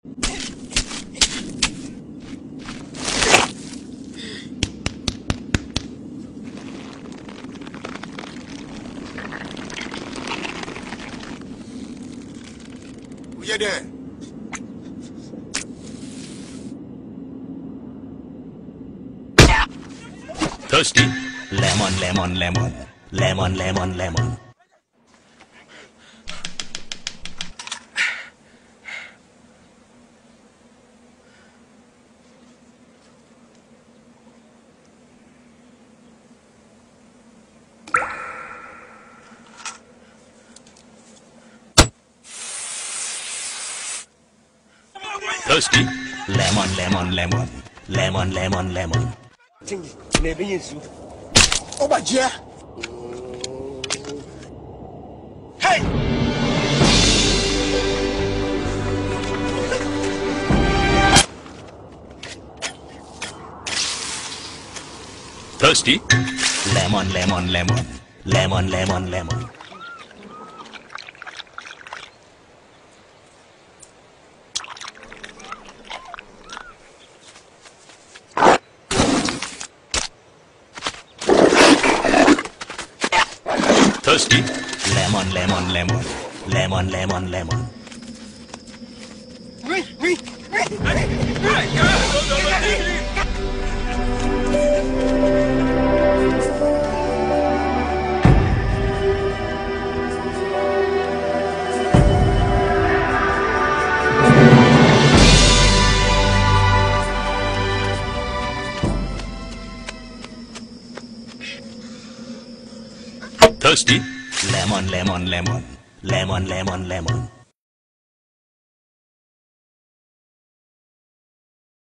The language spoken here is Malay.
You there? Thirsty? Lemon, lemon, lemon. Lemon, lemon, lemon. Thirsty? Lemon, lemon, lemon. Lemon, lemon, lemon. Oh my dear! Hey! Thirsty? Lemon, lemon, lemon. Lemon, lemon, lemon. Thirsty? Lemon, lemon, lemon. Lemon, lemon, lemon. Thirsty? Lemon, lemon, lemon. Lemon, lemon, lemon.